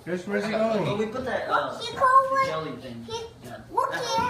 Where's he When going? we put that He called jelly thing. Look, he